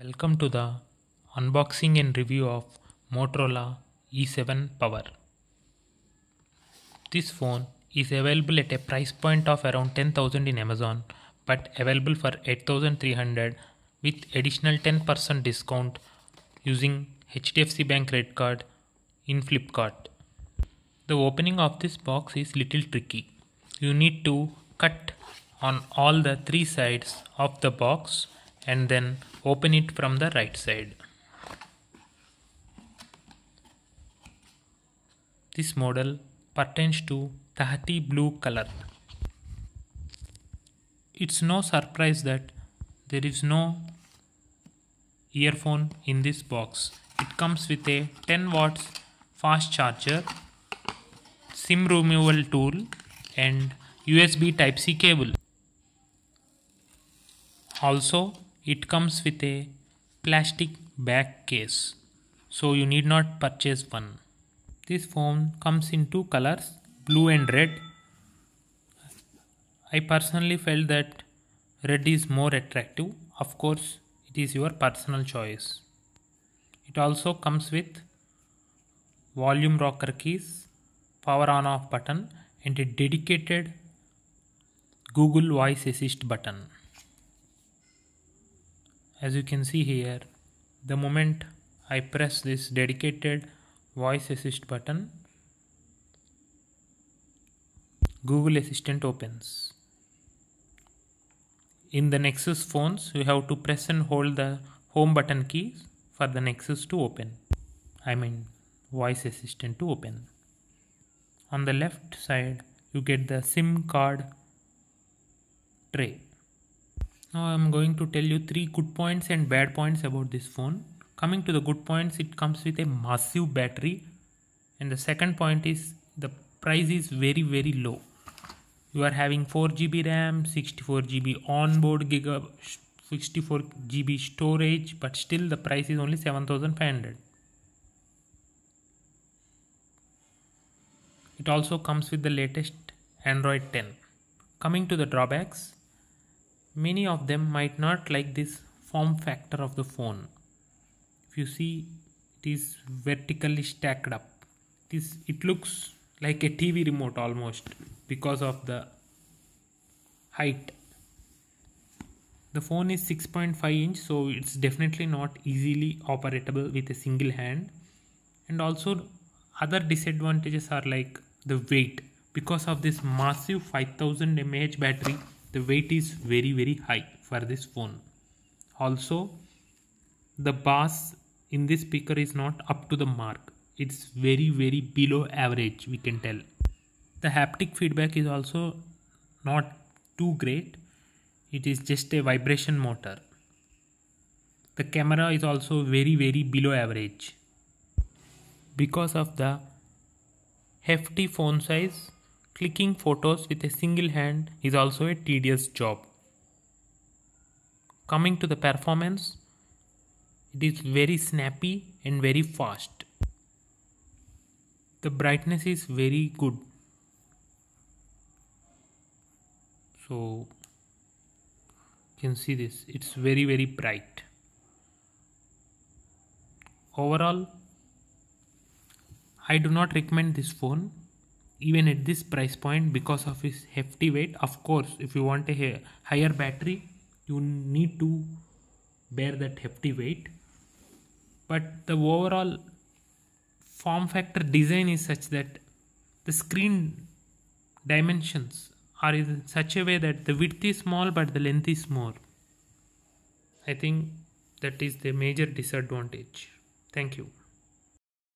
Welcome to the unboxing and review of Motorola E7 Power. This phone is available at a price point of around 10,000 in Amazon but available for 8,300 with additional 10% discount using HDFC Bank credit card in Flipkart. The opening of this box is little tricky. You need to cut on all the three sides of the box and then open it from the right side. This model pertains to Tahati blue color. It's no surprise that there is no earphone in this box. It comes with a 10 watts fast charger, SIM removal tool and USB Type-C cable. Also, it comes with a plastic back case, so you need not purchase one. This phone comes in two colors, blue and red. I personally felt that red is more attractive. Of course, it is your personal choice. It also comes with volume rocker keys, power on off button and a dedicated Google Voice Assist button. As you can see here, the moment I press this dedicated Voice Assist button, Google Assistant opens. In the Nexus phones, you have to press and hold the home button keys for the Nexus to open. Voice Assistant to open. On the left side, you get the SIM card tray. Now I am going to tell you 3 good points and bad points about this phone. Coming to the good points, it comes with a massive battery, and the second point is the price is very low. You are having 4GB RAM, 64GB onboard 64GB storage, but still the price is only 7,500. It also comes with the latest Android 10. Coming to the drawbacks, many of them might not like this form factor of the phone. If you see, it is vertically stacked up. It looks like a TV remote almost because of the height. The phone is 6.5 inch, so it's definitely not easily operatable with a single hand. And also other disadvantages are like the weight. Because of this massive 5000 mAh battery, the weight is very high for this phone. Also, the bass in this speaker is not up to the mark. It's very below average, we can tell. The haptic feedback is also not too great. It is just a vibration motor. The camera is also very below average. Because of the hefty phone size, clicking photos with a single hand is also a tedious job. Coming to the performance, it is very snappy and very fast. The brightness is very good. So you can see this, it's very bright. Overall, I do not recommend this phone even at this price point because of its hefty weight. Of course, if you want a higher battery, you need to bear that hefty weight. But the overall form factor design is such that the screen dimensions are in such a way that the width is small but the length is more. I think that is the major disadvantage. Thank you.